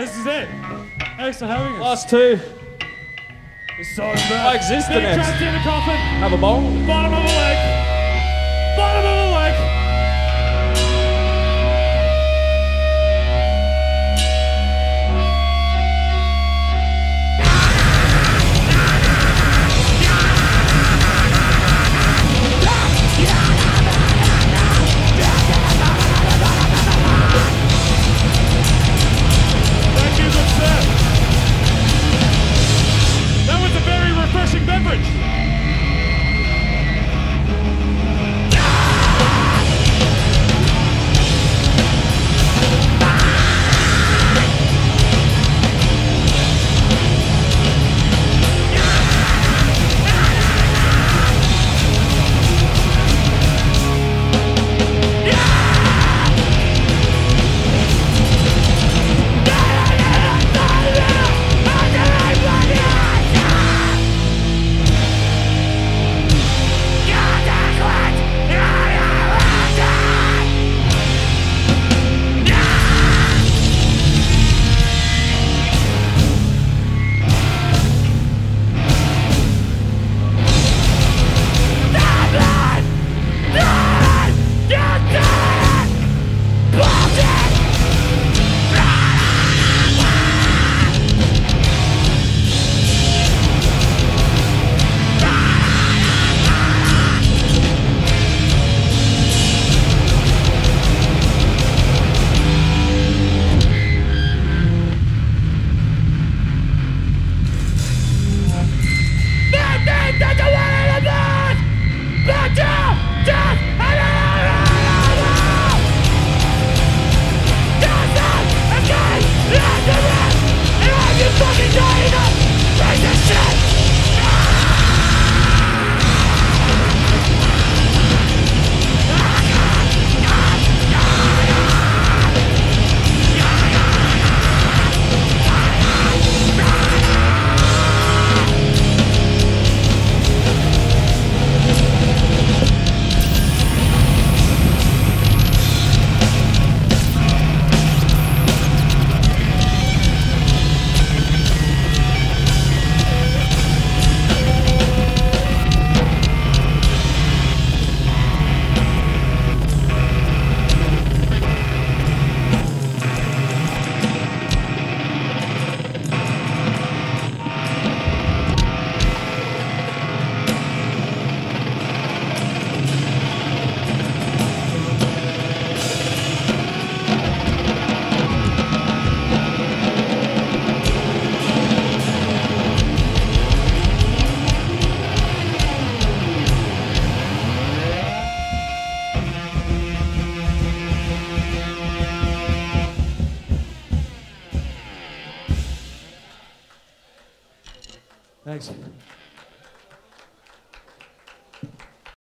this is it. Thanks for having us. Last two. This song's about I exist the being next. trapped in a coffin. Have a bowl. Bottom of a lake. Bottom of a lake. Thank you, good sir. That was a very refreshing beverage. Thanks.